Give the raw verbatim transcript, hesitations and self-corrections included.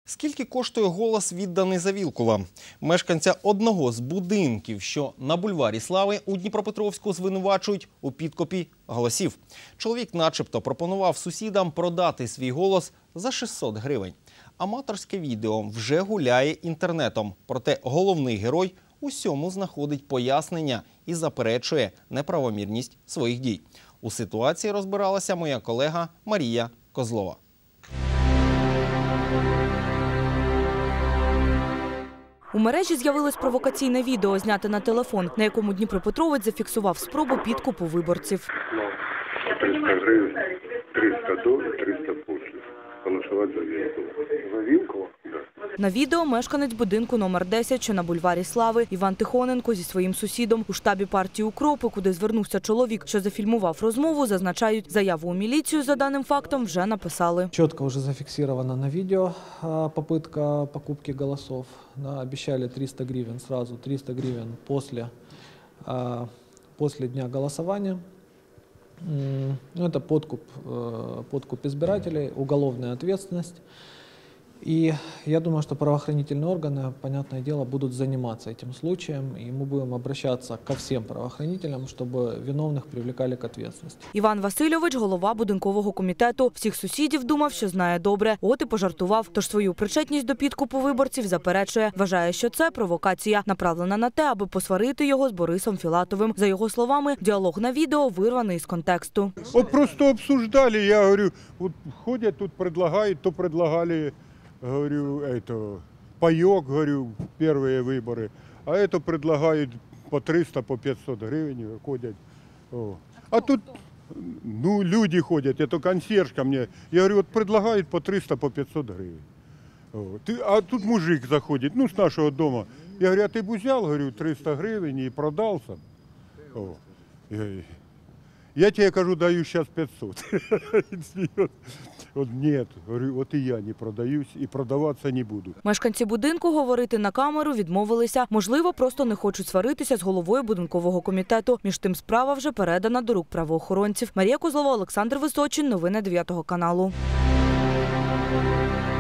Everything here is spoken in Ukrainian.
Скільки коштує голос, відданий за Вілкула? Мешканця одного з будинків, що на бульварі Слави у Дніпропетровську, звинувачують у підкупі голосів. Чоловік начебто пропонував сусідам продати свій голос за шістсот гривень. Аматорське відео вже гуляє інтернетом. Проте головний герой усьому знаходить пояснення і заперечує неправомірність своїх дій. У ситуації розбиралася моя колега Марія Козлова. У мережі з'явилось провокаційне відео, зняте на телефон, на якому дніпропетровець зафіксував спробу підкупу виборців. триста гривень, триста до, триста після. Голосувати за Вілкула. За Вілкула? Да. На відео мешканець будинку номер десять, що на бульварі Слави, Іван Тихоненко зі своїм сусідом у штабі партії «Укропи», куди звернувся чоловік, що зафільмував розмову, зазначають, заяву у міліцію за даним фактом вже написали. Чітко вже зафіксовано на відео попытка покупки голосов. Да, обещали триста гривен сразу, триста гривен после, после дня голосования. Ну, это подкуп, подкуп избирателей, уголовная ответственность. И я думаю, что правоохранительные органы, понятное дело, будут заниматься этим случаем, и мы будем обращаться ко всем правоохранителям, чтобы виновных привлекали к ответственности. Іван Васильович, голова будинкового комітету, всіх сусідів думав, що знає добре, от і пожартував. Тож свою причетність до підкупу виборців заперечує. Вважає, що це провокація, направлена на те, аби посварити його з Борисом Філатовим. За його словами, діалог на відео вирваний з контексту. От просто обсуждали, я говорю, от ходять тут, предлагають, то предлагали... Говорю, это, паёк, говорю, первые выборы, а это предлагают по триста, по пятьсот гривен ходят. О. А тут, ну, люди ходят, это консьерж ко мне, я говорю, вот предлагают по триста, по пятьсот гривен. О. Ты, а тут мужик заходит, ну, с нашего дома, я говорю, а ты бы взял, говорю, триста гривен и продался? О. Я, я тебе, кажу, даю сейчас пятьсот. От ні, от і я не продаюсь і продаватися не буду. Мешканці будинку говорити на камеру відмовилися. Можливо, просто не хочуть сваритися з головою будинкового комітету. Між тим, справа вже передана до рук правоохоронців. Марія Козлова, Олександр Височин. Новини дев'ятого каналу.